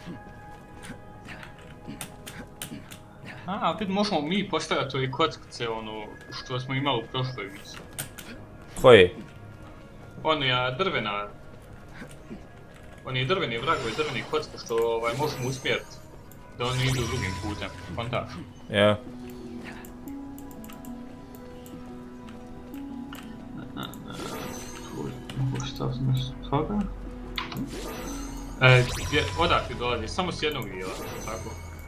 A, opet možemo mi postavljati ove kockice, ono, što smo imali u prošloj misli. Koje? Ono je drvena... Oni je drveni vragovi, drveni kocka što ovaj, možemo usmjeriti. Da oni idu drugim putem, kontaš. Ja. Mogu staviti nešto toga? E, gdje, odakle dolazi? Samo s jednog dijela, tako.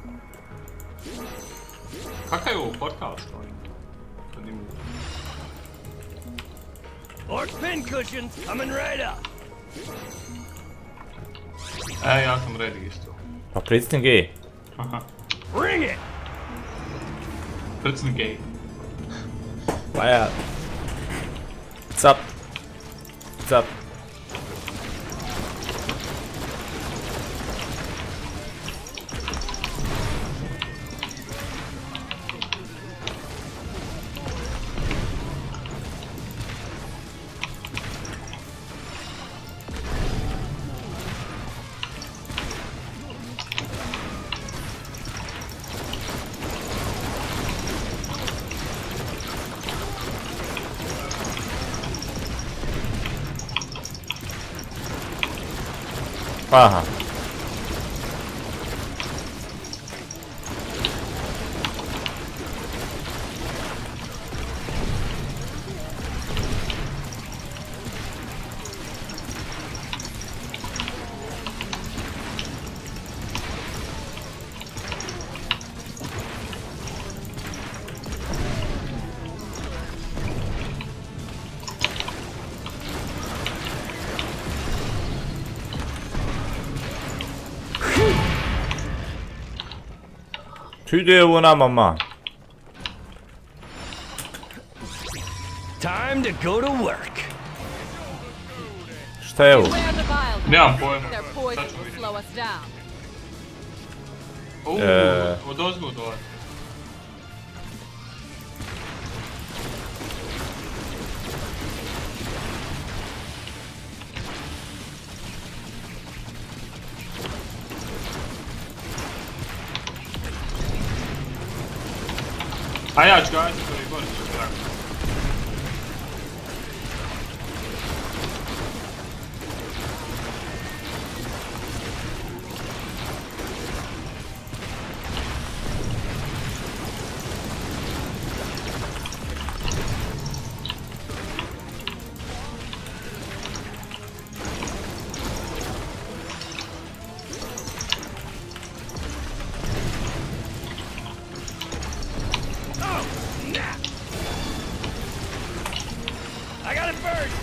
Kakav je ovo portal što oni? Orc pincushions coming right up. E, ja sam ready isto. Pa pritisni G. Aha. Bring it. Pritisni G. Pa ja. Cap. Cap. Aha. Ide ovo nama, man. Time to go to work. Šta je ovo? Nemam pojma. Their poison will slow us down. Uuu, E. od ozgo dolazi. A ja ću gajati to i gore ću tako. I got it first.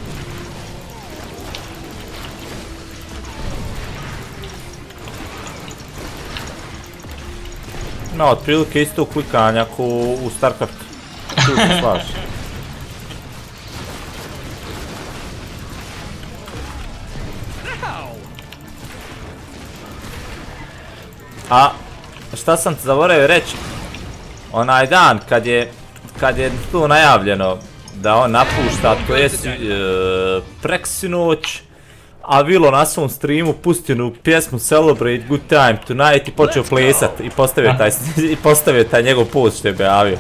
Ima otprilike isto klikanja ko u StarCraftu. Tu se slaži. A šta sam ti zaboravio reći? Onaj dan kad je kad je tu najavljeno da on napušta, to jest e, preksinoć, a Vilo na svom streamu pustio nu pjesmu Celebrate Good Time Tonight i počeo plesat i postavio taj, i postavio taj njegov post što je objavio.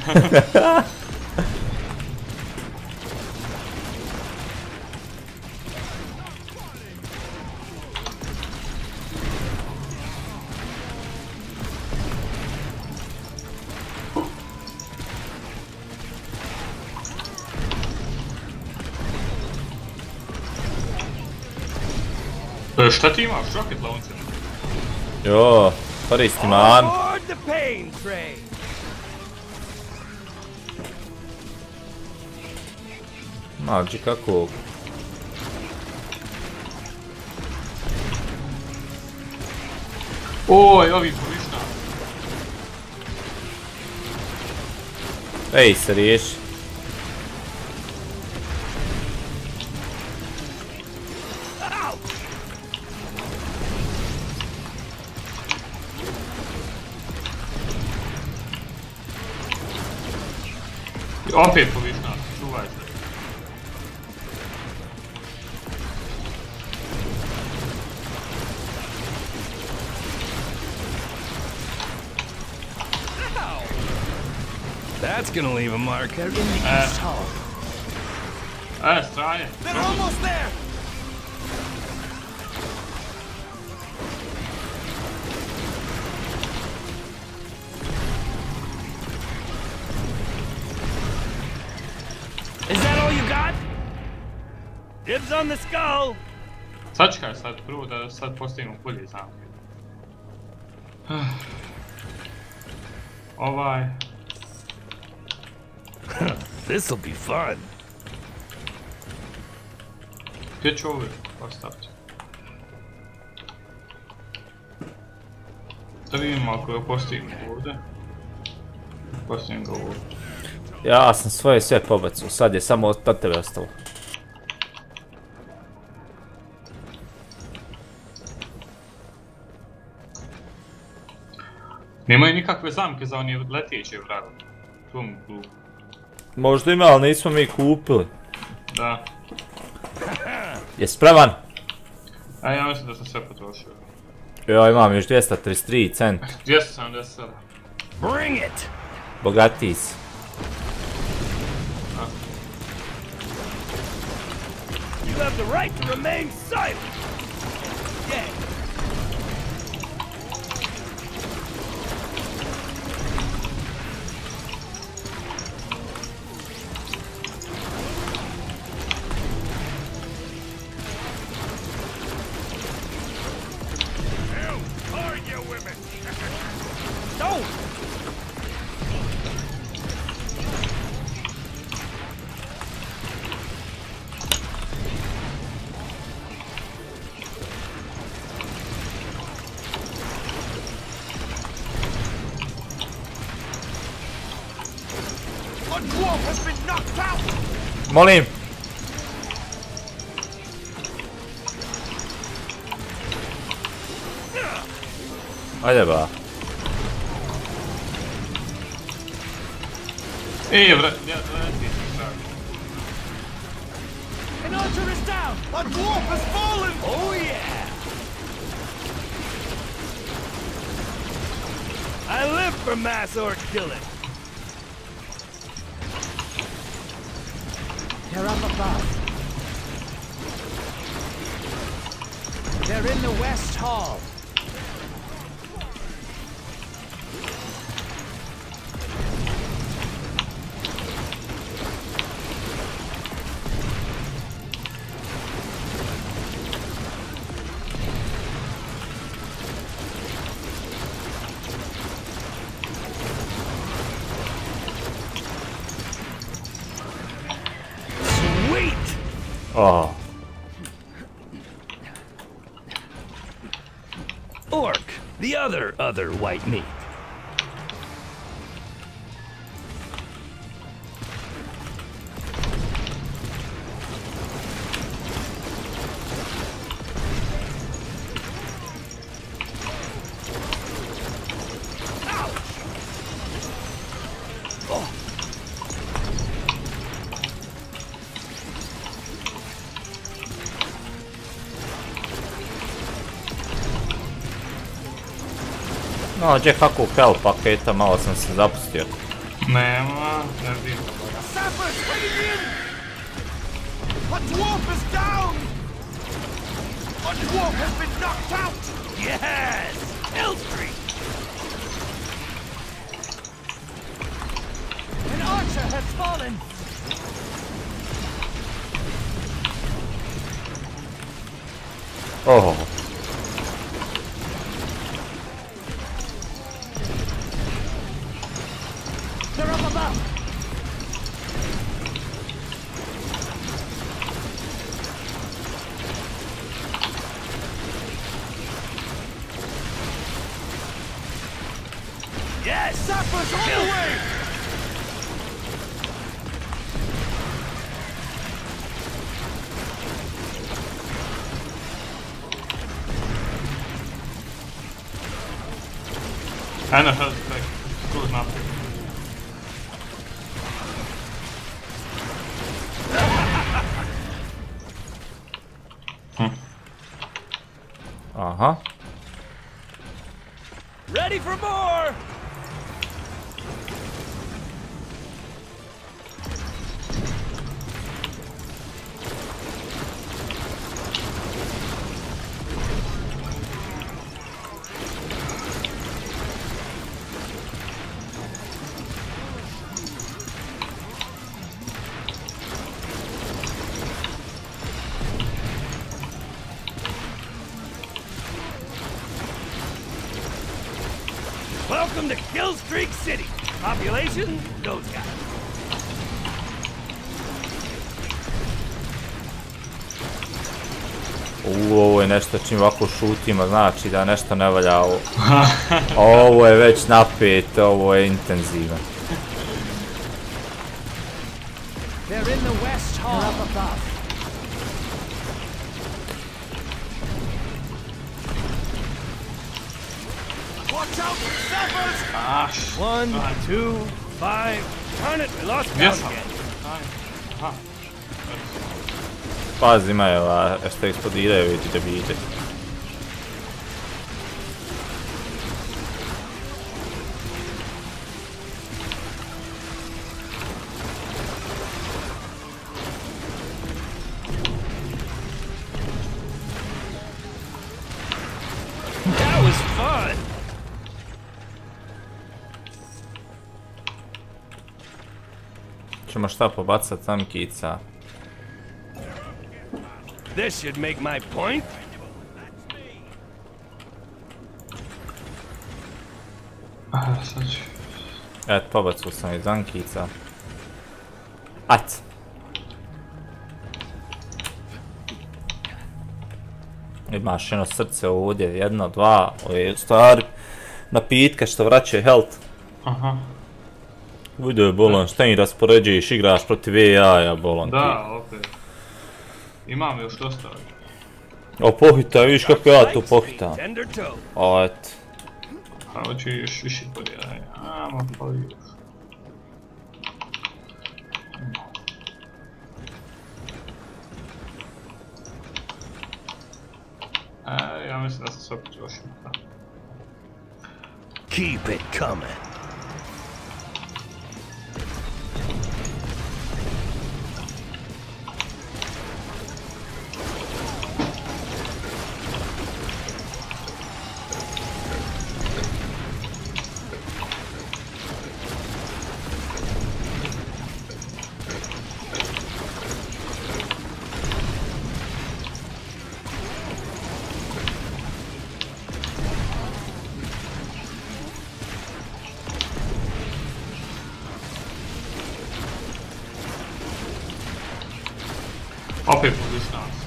E, šta ti imaš? Rocket launcher? Jo, koristi man. Aboard the pain train. Mađi kako... Oj, ovi povišna. Ej, se riješi. Opet povišna, čuvaj se. That's gonna leave a mark. They're in the Uh. east hall. E, straje. They're almost there. Is that all you got? Dibs on the skull. Sačekaj sad, prvo da sad postavimo bolje zamke. Ovaj... This'll be fun. Gdje ću ove postaviti? Da vidimo ako ga postavimo ovdje. Postavim ga ovdje. Ja sam svoje sve pobacao, sad je samo od tebe ostalo. Nemaju nikakve zamke za oni letjeće vragove. Tom klubu. Možda ima, ali nismo mi kupili. Da. Je spreman? A ja mislim da sam sve potrošio. Ja imam još dvjesto trideset tri cent. dvjesto sedamdeset sedam. Bring it. Bogatiji si. You have the right to remain silent. Yeah. Molim! Ajde ba. Ej, vrat, ja, vrati se strah. An archer is down! A dwarf has fallen! Oh yeah! I live for mass orc killing! They're up above. They're in the West Hall. Oh. Orc, the other other white meat. No, gdje kakvu hell paketa, malo sam se zapustio. Nema, ne vidim. Sappers, waiting in! A dwarf is down! A dwarf has been knocked out! Yes! Elstree! An archer has fallen. Oh. They're up above. Sappers on the way! Einer hört weg. Gut, knapp. Hm. Aha. Ready for more! Welcome to Killstreak City. Population, those guys. U, ovo je nešto čim ovako šutimo, znači da nešto ne valja ovo. Ovo je već napet, ovo je intenzivno. They're in the West Hall. Up above. Watch out, Sappers! Ah, sh- One, ah, two, five. Darn it, we lost Yes, count again. Aha. Pazi, ima je ova, što eksplodiraju, vidi da bi ide. That was fun. Ćemo šta pobacat tankica. This should make my point. Ah, sad ću. Eto, pobacao sam iz tankica. Ajde. Imaš jedno srce ovdje, jedno, dva, ovo je stvari napitke što vraćaju health. Aha. Vidio je bolan, šta im raspoređuješ, igraš protiv A I-a, bolan ti. Da, opet. Imam još dosta. O, pohitaj, vidiš kako ja tu pohitam. Tender toe. O, eto. A hoću još više podijaj. Ajmo, pojjoš. E, ja mislim da se sve počušim. Keep it coming. Opet po distanci.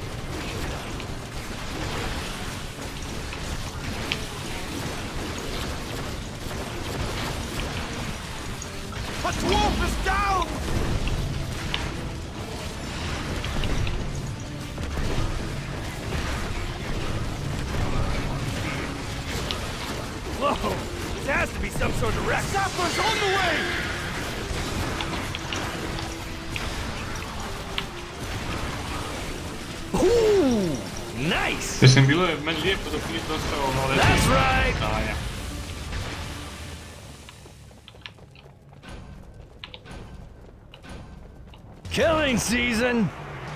A dwarf is down! Whoa! This has to be some sort of wreck. Sappers on the way! Ooh, nice. Mislim, bilo je meni lijepo dok nije dostao ono leđe. That's right. Da, ja. Killing season.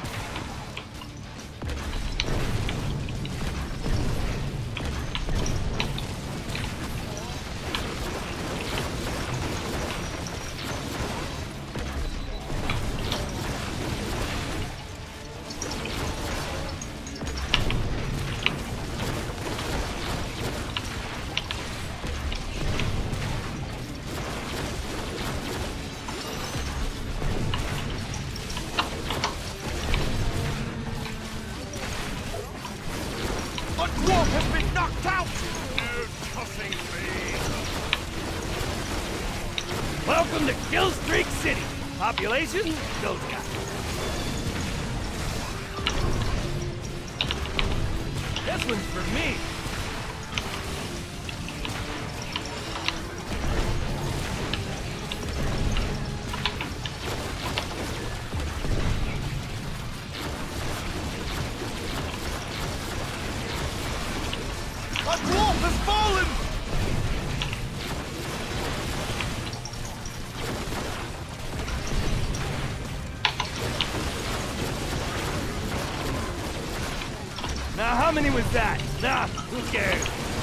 A dwarf has been knocked out! No tossing me! Welcome to Killstreak City. Population, those guys. This one's for me. A dwarf has fallen! Now, how many was that? Nah, who cares?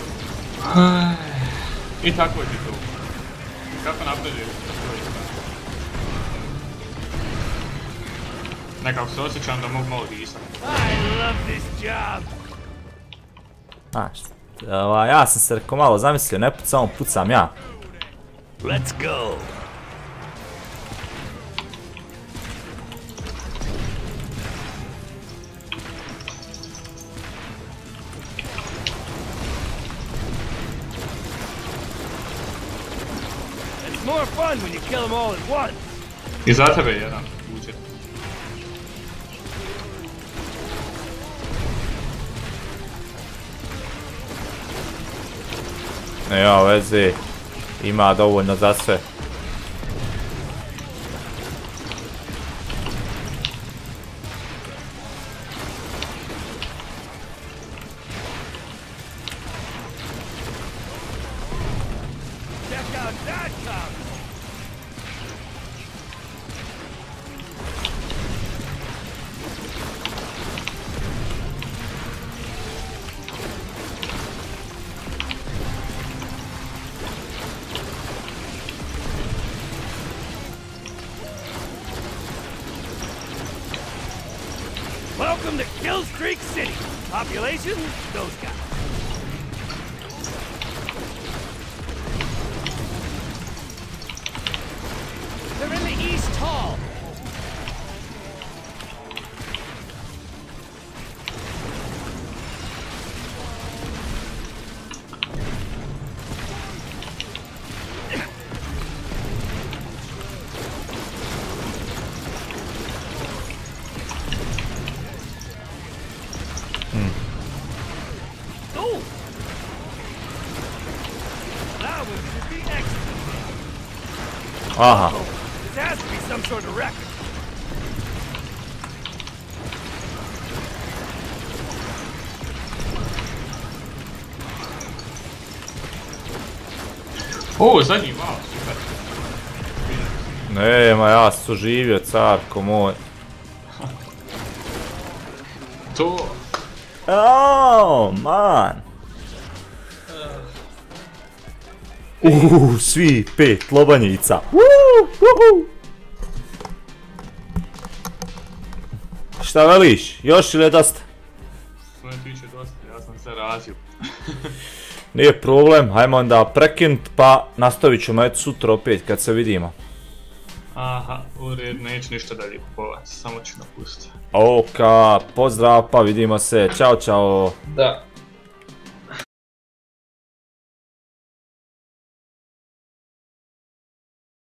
I tako je to. Kako napređe? Nekako se osjećam da mogu malo disati. I love this job. Znaš, ova, ja sam se rekao malo zamislio, ne pucam, pucam ja. Let's go. It's more fun when you kill them all at once. I za tebe je jedan uđe. Nema veze, ima dovoljno za sve. Check out that cop. Welcome to Killstreak City. Population, those guys. They're in the East Hall. Oh! That one should be excellent. Aha. This has to be some sort of record. O, zadnji malo, super. Nema, ja sam tu živio, carko moj. To... Oh, man. Uuu, svi pet lobanjica. Woo, woohoo. Šta veliš? Još ili je dosta? Sve tiče dosta, ja sam se razio. Nije problem, hajmo onda prekinut pa nastavit ćemo eto sutra opet kad se vidimo. Aha, u red, neću ništa dalje kupovati, samo ću napustiti. Oka, pozdrav pa vidimo se, čao čao. Da.